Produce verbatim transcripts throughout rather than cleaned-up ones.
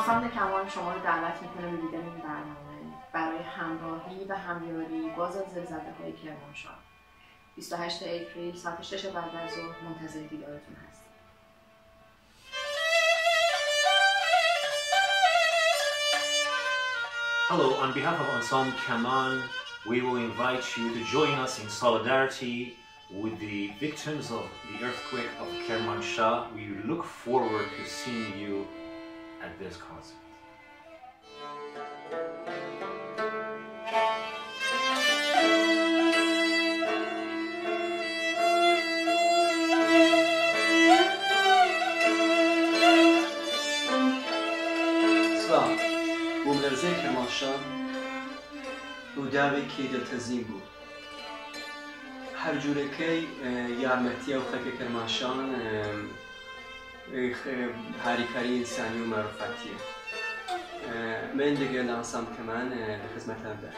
آنسامبل کمان شما رو دعوت میکنه به دیدن این برنامه برای همراهی و همیاری با زلزله‌های کرمانشاه. بیست و هشتم اپریل ساعت شش بعد از ظهر منتظر دیدارتون هستیم. Hello, on behalf of Ensemble Kaman, we will invite you to join us in solidarity with the victims of the earthquake of Kermanshah. We look forward to seeing you at this concert. بوملرزه کرمانشاه ڕووداوێکی دڵتەزین بوو. هەر جوورەکەی یارمەتیە و خەکە کەرمانشان هاریکاری ئینسانی و مەروفەتیە. من لەگەڵ ئەنسامبل کەمان لە خزمەتاندا.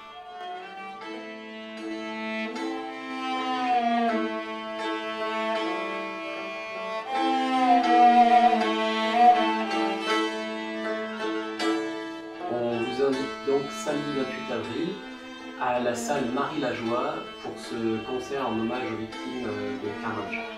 On vous invite donc samedi vingt-huit avril à la salle Marie Lajoie pour ce concert en hommage aux victimes de Kermanshah.